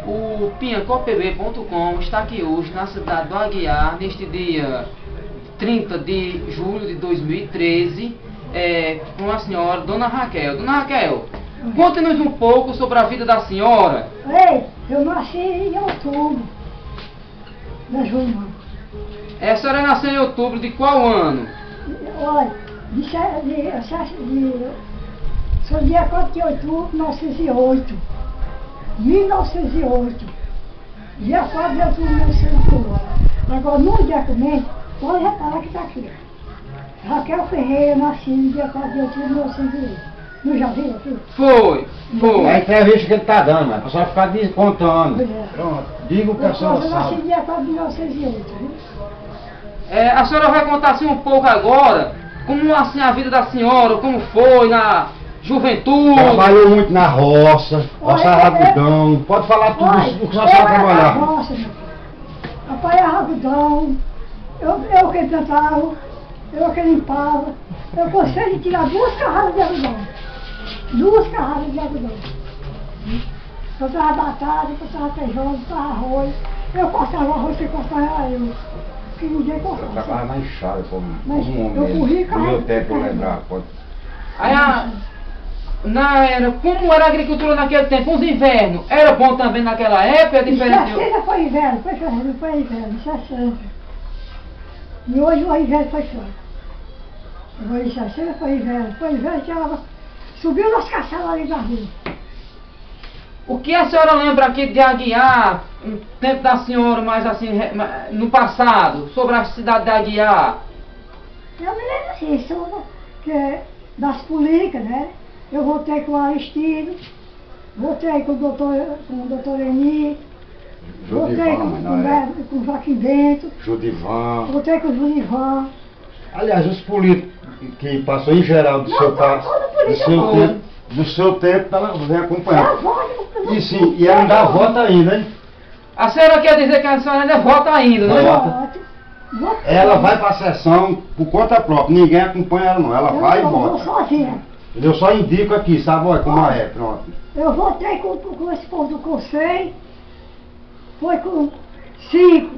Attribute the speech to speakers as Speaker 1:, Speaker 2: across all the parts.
Speaker 1: O piancopb.com está aqui hoje na cidade do Aguiar, neste dia 30 de julho de 2013, com a senhora Dona Raquel. Dona Raquel, conte-nos um pouco sobre a vida da senhora.
Speaker 2: Ei, eu nasci em outubro de junho.
Speaker 1: A senhora nasceu em outubro de qual ano?
Speaker 2: Olha, sou dia 4 de outubro de 1908. 1908. Dia 4 de outubro de 1908. Agora, no documento, pode reparar que está aqui. Raquel Ferreira, nasci no dia 4 de outubro de 1908. Não já viu aqui?
Speaker 1: Foi.
Speaker 3: É a entrevista que ele está dando, mas para só ficar contando.
Speaker 2: Pois é.
Speaker 3: Pronto, diga o que a senhora
Speaker 2: Eu nasci
Speaker 3: sabe.
Speaker 2: no dia 4 de 1908, viu?
Speaker 1: A senhora vai contar assim um pouco agora, como assim a vida da senhora, como foi na juventude.
Speaker 3: Trabalhou muito na roça, roçar algodão. Pode falar tudo o que a senhora trabalhava.
Speaker 2: Roça, meu filho. Apanhava algodão, eu que plantava, eu que limpava. Eu gostei de tirar 2 carradas de algodão. 2 carradas de algodão. Eu plantava batata, eu plantava feijão, eu plantava arroz. Eu cortava arroz, você cortava eu. Que ninguém
Speaker 3: Eu
Speaker 2: cortava.
Speaker 3: trabalhava na enxada como
Speaker 2: Mas
Speaker 3: um homem
Speaker 2: eu corri
Speaker 3: mesmo. No meu
Speaker 2: carregando.
Speaker 3: tempo eu lembrava. Pode.
Speaker 1: Aí como era a agricultura naquele tempo, os invernos, era bom também naquela época, é diferente.
Speaker 2: Isso já foi inverno, foi inverno, isso é sempre. E hoje o inverno foi fraco. Agora isso sempre foi inverno que ela subiu nas caçadas ali da rua.
Speaker 1: O que a senhora lembra aqui de Aguiar, no tempo da senhora, mais assim, no passado, sobre a cidade de Aguiar?
Speaker 2: Eu me lembro disso, das políticas, né? Eu votei com o Aristido, votei com o doutor Eni, votei com o Joaquim Bento,
Speaker 3: Judivan.
Speaker 2: votei com o Junivan.
Speaker 3: Aliás, os políticos que passou em geral do
Speaker 2: Não,
Speaker 3: seu passo,
Speaker 2: todo político
Speaker 3: do seu tempo, ela vem acompanhando.
Speaker 2: Eu voto,
Speaker 3: E sim, e ela dá voto ainda, hein?
Speaker 1: A senhora quer dizer que a senhora ainda vota ainda, não é?
Speaker 2: voto.
Speaker 3: Ela vai para a sessão por conta própria, ninguém acompanha ela não, ela vai e
Speaker 2: Eu vou
Speaker 3: vota.
Speaker 2: sozinha.
Speaker 3: Eu só indico aqui, sabe, olha como é, pronto.
Speaker 2: Eu votei com esse povo do Conselho, foi com 5,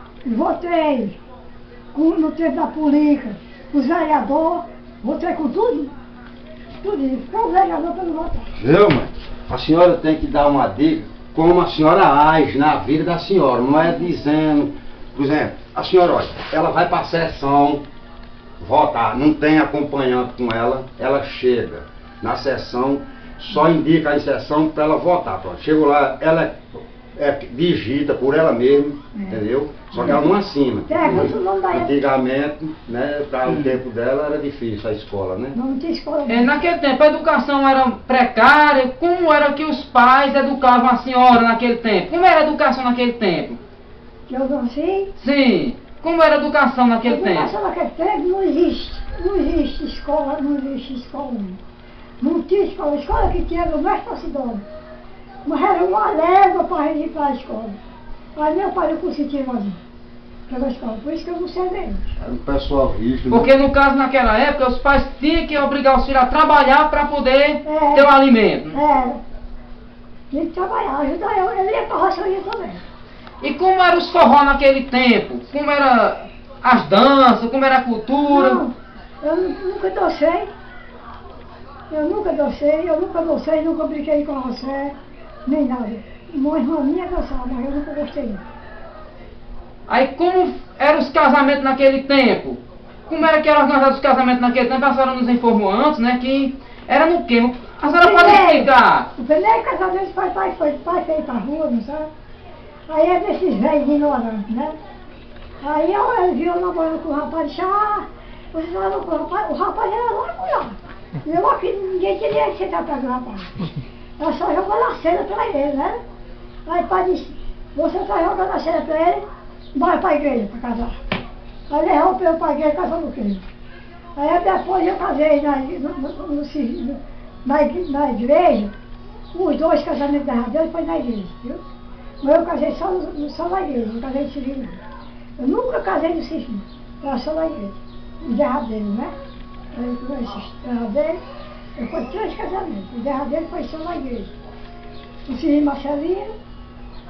Speaker 2: votei no tempo da política, com os vereadores, votei com tudo, ficou o vereador para não votar.
Speaker 3: Viu, mãe? A senhora tem que dar uma dica como a senhora age na vida da senhora, não é dizendo, por exemplo, a senhora, olha, ela vai para a sessão votar, não tem acompanhante com ela, ela chega na sessão, só indica a sessão para ela votar, pronto. Chegou lá, ela digita por ela mesma, entendeu? Só que ela não assina.
Speaker 2: Pergunta o nome da
Speaker 3: Antigamente, né, para o tempo dela era difícil a escola, né?
Speaker 2: Não tinha escola.
Speaker 1: Naquele tempo a educação era precária, como era que os pais educavam a senhora naquele tempo? Como era a educação naquele tempo?
Speaker 2: Que eu não sei.
Speaker 1: Sim, como era a educação naquele tempo?
Speaker 2: Educação naquele tempo não existe escola, não existe escola não. Não tinha escola, a escola que tinha era o mestre Posidônio. Mas era uma légua para ir para a escola. Aí meu pai não consentia mais pela escola, por isso que eu não sei ler.
Speaker 3: Era um pessoal rígido.
Speaker 1: Porque no caso naquela época os pais tinham que obrigar os filhos a trabalhar para poder ter o alimento.
Speaker 2: Era. Tinha que trabalhar, ajudar eu. Ele ia para a roça, eu ia também.
Speaker 1: E como eram os forró naquele tempo? Como eram as danças, como era a cultura?
Speaker 2: Não, eu nunca dancei. Eu nunca dancei, nunca brinquei com você, nem nada. Uma irmã minha dançava, mas eu nunca gostei.
Speaker 1: Aí como eram os casamentos naquele tempo? Como era que eram organizados os casamentos naquele tempo? A senhora nos informou antes, né, que era no quê? A senhora pode explicar?
Speaker 2: O primeiro casamento foi pai feito pra rua, não sabe? Aí é desses velhos ignorantes, né? Aí ele viu eu namorando com o rapaz e disse, você namorou com o rapaz era logo lá. E eu aqui, ninguém queria aceitar pra o rapaz. Ela só jogou na cena pra ele, né? Aí o pai disse, você tá jogando a cena pra ele, vai pra igreja pra casar. Aí ele rompeu pra igreja e casou no queijo. Aí depois eu casei na igreja, os 2 casamentos derradeiros foi na igreja, viu? Mas eu casei só na igreja, não casei no civil não. Eu nunca casei no civil, era só na igreja, no derradeiro, né? Aí com esses derradeiros, eu fui 3 casamentos, o derradeiro foi só na igreja. No civil Marcelino,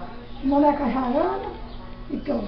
Speaker 2: o nome é Cajarana e pronto.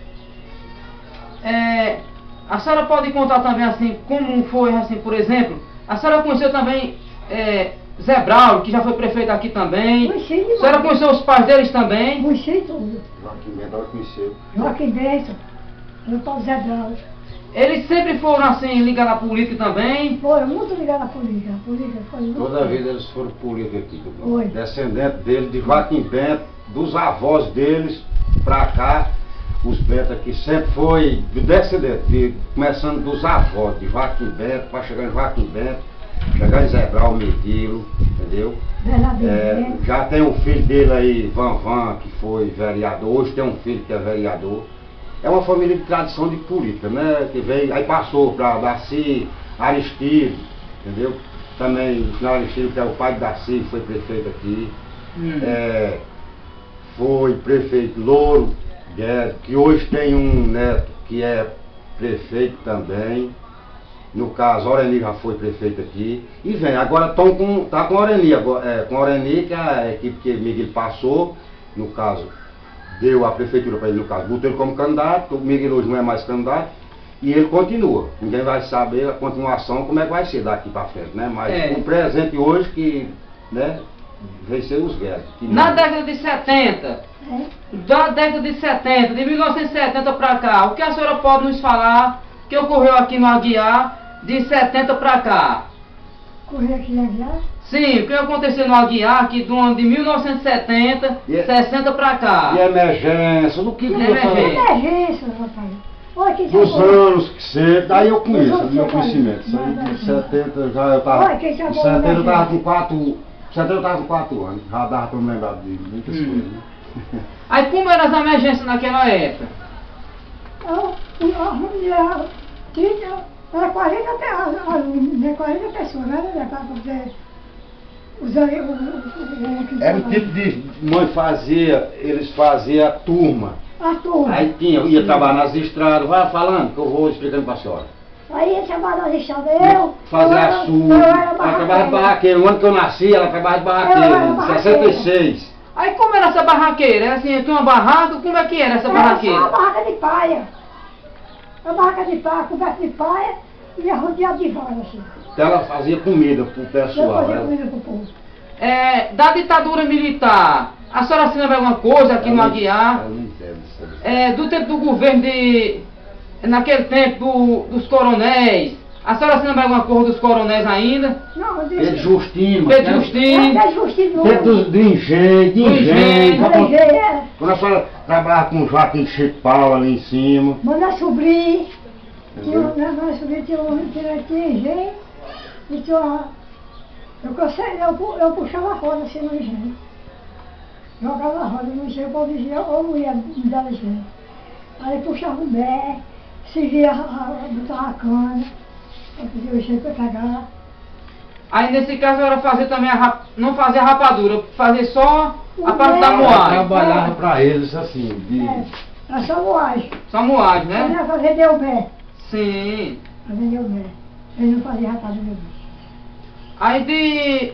Speaker 1: A senhora pode contar também assim, como foi assim, por exemplo, a senhora conheceu também Zé Braulio, que já foi prefeito aqui também.
Speaker 2: Conheci
Speaker 1: A senhora
Speaker 2: demais.
Speaker 1: conheceu os pais deles também?
Speaker 2: Conheci tudo.
Speaker 3: Joaquim Bento, ela conheceu.
Speaker 2: Joaquim Bento, eu tô Zé Braulio.
Speaker 1: Eles sempre foram assim, ligados à política também?
Speaker 2: Foram muito ligados à política. A política foi muito.
Speaker 3: Toda vida eles foram políticos aqui.
Speaker 2: Foi.
Speaker 3: Descendente dele, de Joaquim Bento, dos avós deles pra cá. Os Bento aqui sempre foi descendente, começando dos avós, de Joaquim Bento, para chegar em Joaquim Bento, chegar em Zé Braulio, Medilo, entendeu?
Speaker 2: Verdadeiro.
Speaker 3: Já tem um filho dele aí, Van, que foi vereador, hoje tem um filho que é vereador. É uma família de tradição de política, né? Que veio, aí passou para Darcy, Aristides, entendeu? Também o senhor Aristides, que é o pai de Darcy, foi prefeito aqui. Foi prefeito Louro Guedes, que hoje tem um neto que é prefeito também. No caso, Oreni já foi prefeito aqui. E vem, agora tá com Oreni, com Oreni, que é a equipe que Miguel passou, no caso, deu a prefeitura para ele, no caso, botou ele como candidato, o Miguel hoje não é mais candidato, e ele continua. Ninguém vai saber a continuação, como é que vai ser daqui para frente, né? Mas o presente hoje que, né, vai ser os Guedes.
Speaker 1: Na década de 70, da década de 70, de 1970 para cá, o que a senhora pode nos falar que ocorreu aqui no Aguiar de 70 para cá?
Speaker 2: Correr aqui em Aguiar?
Speaker 1: Sim, o que aconteceu no Aguiar aqui do ano de 1970, 60 para cá?
Speaker 3: E emergência, do que
Speaker 2: Emergência, rapaz. Olha que
Speaker 3: dos anos que sempre, daí eu conheço,
Speaker 2: Dos
Speaker 3: meu
Speaker 2: anos
Speaker 3: conhecimento. Isso aí de 70 já eu tava.
Speaker 2: Olha, quem já
Speaker 3: Em
Speaker 2: foi
Speaker 3: 70 eu tava
Speaker 2: emergência.
Speaker 3: com 4. 70 eu tava com 4 anos, já dava pra me lembrar de muitas coisas, né?
Speaker 1: Aí como eram as emergências naquela época?
Speaker 2: Era 40 pessoas, né? Para poder usar
Speaker 3: Era o tipo de. Mãe fazia, eles faziam a turma.
Speaker 2: a turma.
Speaker 3: Aí ia trabalhar nas estradas, vai falando que eu vou explicando pra senhora.
Speaker 2: Aí ia trabalhar nas estradas.
Speaker 3: Fazer açúcar. Ela trabalhava de barraqueiro. O ano que eu nasci, ela trabalhava de barraqueiro, em 66.
Speaker 1: Aí como era essa barraqueira? Era assim, tinha uma barraca, como é que era essa
Speaker 2: Era só
Speaker 1: barraqueira?
Speaker 2: uma barraca de palha. Uma barraca de palha, coberta de palha e rodeada de vara, assim.
Speaker 3: Então ela fazia comida pro pessoal.
Speaker 2: Depois
Speaker 3: Ela,
Speaker 2: comida pro povo.
Speaker 1: Da ditadura militar, a senhora se lembra alguma coisa aqui no Aguiar?
Speaker 3: Eu não entendo isso.
Speaker 1: Do tempo do governo naquele tempo dos coronéis, a senhora se lembra alguma coisa dos coronéis ainda?
Speaker 2: Não, eu
Speaker 3: Pedro
Speaker 2: disse.
Speaker 3: Justino.
Speaker 1: Pedro
Speaker 3: né?
Speaker 1: Justino.
Speaker 2: É Justino.
Speaker 3: Tempo do engenho, de engenho.
Speaker 2: É.
Speaker 3: Quando a senhora trabalhava com o Joaquim Chico Paulo ali em cima.
Speaker 2: Manda sobrinho.
Speaker 3: Entendeu?
Speaker 2: Manda sobrinho tinha engenho. E tinha uma. Eu puxava a roda assim no engenho. Jogava a roda no engenho, o povo dizia, ô mulher, me dá engenho. Aí puxava o bé, seguia, botava a cana, para pedir o engenho para pegar.
Speaker 1: Aí nesse caso era fazer também não fazer a rapadura, fazer só a parte da
Speaker 3: Ela
Speaker 1: moagem.
Speaker 3: trabalhava pra eles assim, de...
Speaker 2: Era só moagem.
Speaker 1: Só moagem,
Speaker 2: Ele
Speaker 1: né?
Speaker 2: ia fazer deu bé.
Speaker 1: Sim.
Speaker 2: Fazer deu bé. Ele não fazia rapadura. Não.
Speaker 1: Aí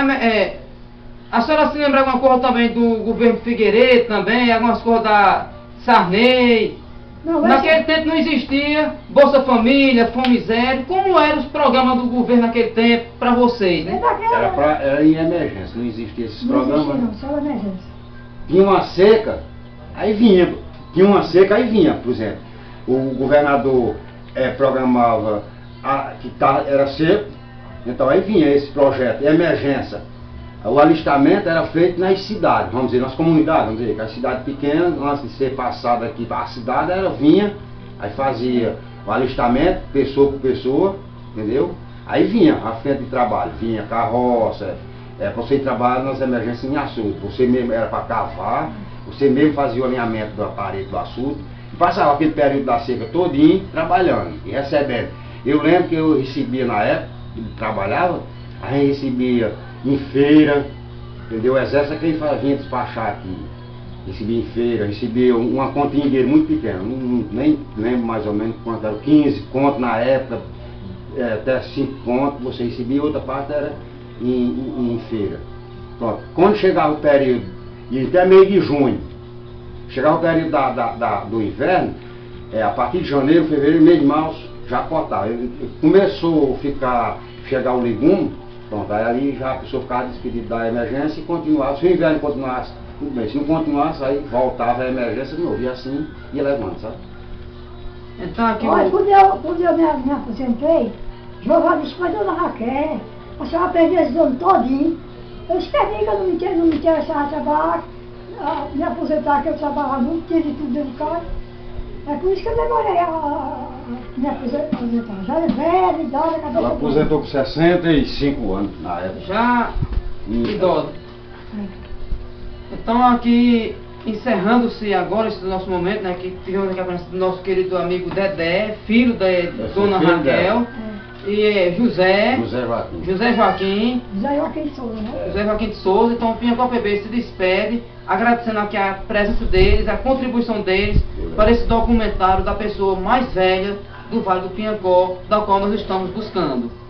Speaker 1: a senhora se lembra alguma coisa também do governo Figueiredo também, algumas coisas da Sarney?
Speaker 2: Não,
Speaker 1: Naquele tempo não existia Bolsa Família, Fome Zero. Como eram os programas do governo naquele tempo para vocês, né?
Speaker 3: Era em emergência, não existia esses
Speaker 2: Não existia
Speaker 3: programas.
Speaker 2: não, só emergência.
Speaker 3: Tinha uma seca, aí vinha. Tinha uma seca, aí vinha, por exemplo. O governador programava era seco, então aí vinha esse projeto, emergência. O alistamento era feito nas cidades, vamos dizer, nas comunidades, vamos dizer, que a cidade pequena, antes de ser passada aqui para a cidade, vinha, aí fazia o alistamento, pessoa por pessoa, entendeu? Aí vinha a frente de trabalho, vinha carroça, para você ir trabalhar nas emergências em açude, você mesmo era para cavar, você mesmo fazia o alinhamento do aparelho do açude, e passava aquele período da seca todinho trabalhando e recebendo. Eu lembro que eu recebia na época, que trabalhava, aí recebia em feira, entendeu? O exército é quem vinha despachar aqui. Recebia em feira, recebia uma continha de dinheiro muito pequena, nem lembro mais ou menos quanto era, 15 contos na época, até 5 contos você recebia, outra parte era em feira. Pronto. Quando chegava o período, e até meio de junho, Chegar o período do inverno, a partir de janeiro, fevereiro, mês de março, já cortar. Começou a chegar o legume, pronto, aí ali já a pessoa ficava despedida da emergência e continuava. Se o inverno continuasse, tudo bem. Se não continuasse, aí voltava a emergência de novo. E assim ia levando, sabe?
Speaker 1: Então aqui
Speaker 2: Olha, quando eu me aposentei, Giovanni disse, mas dona Raquel, a senhora perdeu esse ano todinho. Eu esperei que eu não me interessava a trabalhar, me aposentar, que eu trabalhava muito, tive tudo dentro de casa. É por isso que eu demorei a me aposentar. Já é velha, idade, a cabeça.
Speaker 3: Ela aposentou com 65 anos na época.
Speaker 1: já idosa. Então aqui, encerrando-se agora esse nosso momento, né, que tivemos aqui a presença do nosso querido amigo Dedé, filho da dona Raquel, e José Joaquim.
Speaker 2: José Joaquim de Souza, né?
Speaker 1: José Joaquim de Souza. Então o Piancó PB se despede, agradecendo aqui a presença deles, a contribuição deles para esse documentário da pessoa mais velha do Vale do Piancó, da qual nós estamos buscando.